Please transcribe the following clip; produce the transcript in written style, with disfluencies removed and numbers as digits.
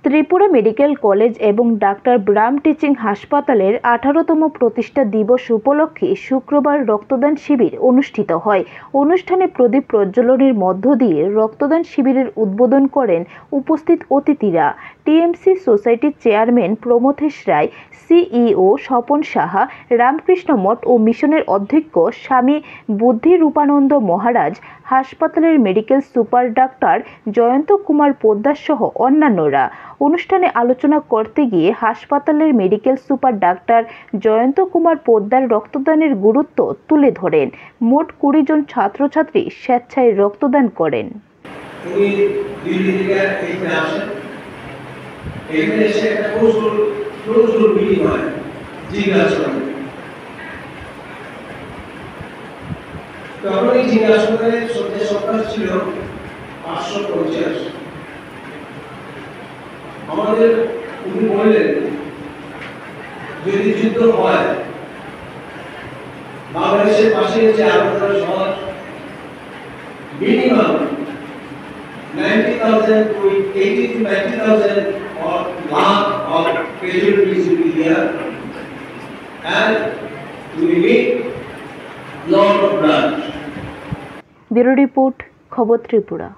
Tripura medical college এবং ডাক্তার BRAM teaching হাসপাতালের 18তম প্রতিষ্ঠা দিবস উপলক্ষে শুক্রবার রক্তদান শিবির অনুষ্ঠিত হয়। অনুষ্ঠানে প্রদীপ প্রজ্বলনের মধ্য দিয়ে রক্তদান শিবিরের উদ্বোধন করেন উপস্থিত অতিথিরা। টিএমসি সোসাইটির চেয়ারম্যান প্রমথেশ রায়, সিইও স্বপন সাহা, রামকৃষ্ণ মঠ ও মিশনের অধ্যক্ষ স্বামী বুদ্ধি রূপানন্দ মহারাজ, হাসপাতালের মেডিকেল সুপার ডাক্তার জয়ন্ত কুমার পোদ্দার সহ অন্যান্যরা। অনুষ্ঠানে আলোচনা করতে গিয়ে হাসপাতালের মেডিকেল সুপার ডাক্তার জয়ন্ত কুমার পোদ্দার রক্তদানের গুরুত্ব তুলে ধরেন। মোট 20 জন ছাত্রছাত্রী স্বেচ্ছায় রক্তদান করেন। তখন এই জিজ্ঞাসা করে সত্যি সংখ্যা ছিল 550। আমাদের উনি বললেন যদি যুদ্ধ হয় বাংলাদেশের পাশে যে আলোচনা শহর minimum 90,000 to 80 to 90,000 or lakh of casualties will be there, and we need lot of blood. Bureau report, খবর ত্রিপুরা।